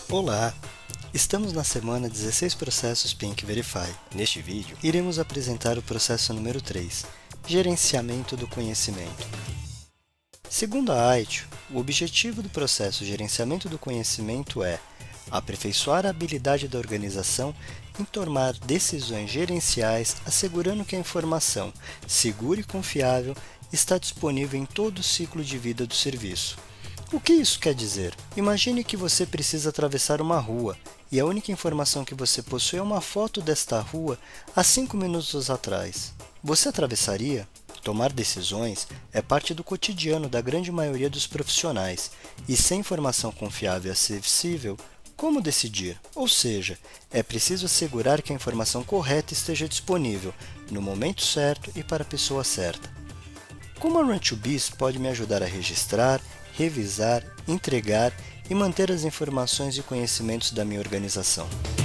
Olá! Estamos na semana 16 processos Pink Verify. Neste vídeo, iremos apresentar o processo número 3, Gerenciamento do Conhecimento. Segundo a AITIO, o objetivo do processo Gerenciamento do Conhecimento é aperfeiçoar a habilidade da organização em tomar decisões gerenciais, assegurando que a informação, segura e confiável, está disponível em todo o ciclo de vida do serviço. O que isso quer dizer? Imagine que você precisa atravessar uma rua e a única informação que você possui é uma foto desta rua há 5 minutos atrás. Você atravessaria? Tomar decisões é parte do cotidiano da grande maioria dos profissionais e sem informação confiável e acessível, como decidir? Ou seja, é preciso assegurar que a informação correta esteja disponível no momento certo e para a pessoa certa. Como a Run2Biz pode me ajudar a registrar, revisar, entregar e manter as informações e conhecimentos da minha organização?